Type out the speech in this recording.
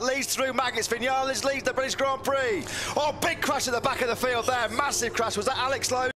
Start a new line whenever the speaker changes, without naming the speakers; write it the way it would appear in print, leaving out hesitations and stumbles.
leads through Maggots. Vinales leads the British Grand Prix. Oh, big crash at the back of the field there. Massive crash. Was that Alex Lowe?